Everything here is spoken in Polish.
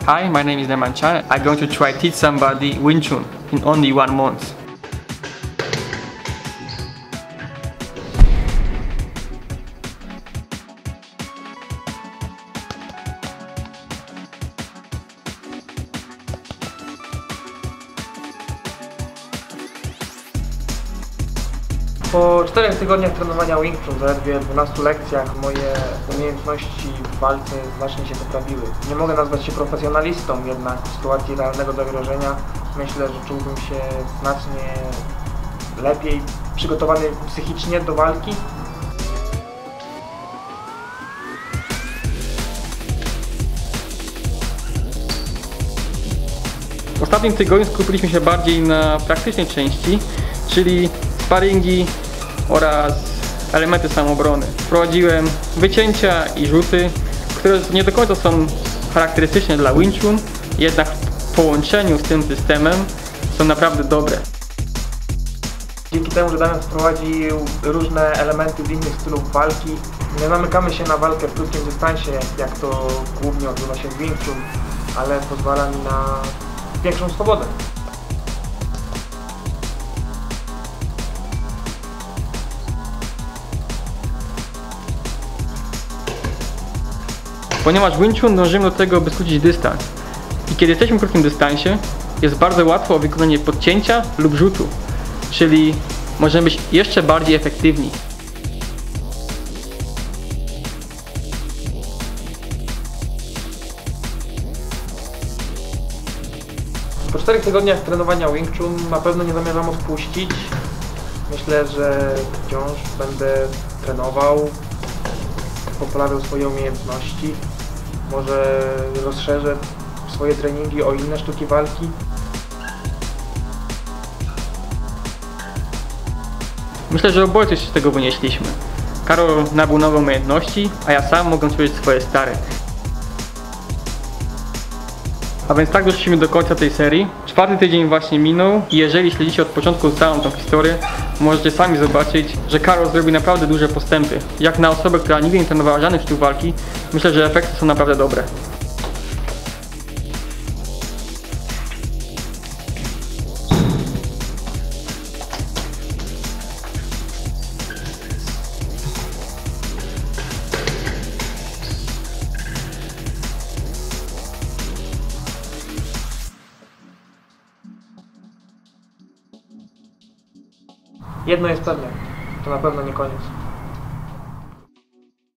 Hi, my name is Damian Chan. I'm going to try teach somebody Chun in only 1 month. Po 4 tygodniach trenowania Chun, zaledwie 12 lekcjach, moje umiejętności w walce znacznie się poprawiły. Nie mogę nazwać się profesjonalistą, jednak w sytuacji realnego zagrożenia myślę, że czułbym się znacznie lepiej przygotowany psychicznie do walki. W ostatnim tygodniu skupiliśmy się bardziej na praktycznej części, czyli sparingi oraz elementy samoobrony. Wprowadziłem wycięcia i rzuty, które nie do końca są charakterystyczne dla Chun, jednak w połączeniu z tym systemem są naprawdę dobre. Dzięki temu, że Damian wprowadził różne elementy z innych stylów walki, nie zamykamy się na walkę w krótkim dystansie, jak to głównie odbywa się w Chun, ale pozwala mi na większą swobodę. Ponieważ w Chun dążymy do tego, by skrócić dystans. I kiedy jesteśmy w krótkim dystansie, jest bardzo łatwo o wykonanie podcięcia lub rzutu, czyli możemy być jeszcze bardziej efektywni. Po 4 tygodniach trenowania Chun na pewno nie zamierzam odpuścić. Myślę, że wciąż będę trenował, poprawiał swoje umiejętności. Może rozszerzę swoje treningi o inne sztuki walki. Myślę, że oboje coś z tego wynieśliśmy. Karol nabył nowe umiejętności, a ja sam mogę ćwiczyć swoje stare. A więc tak doszliśmy do końca tej serii. 4. tydzień właśnie minął i jeżeli śledzicie od początku całą tą historię, możecie sami zobaczyć, że Karol zrobił naprawdę duże postępy. Jak na osobę, która nigdy nie trenowała żadnych sztuk walki, myślę, że efekty są naprawdę dobre. Jedno jest pewne, to na pewno nie koniec.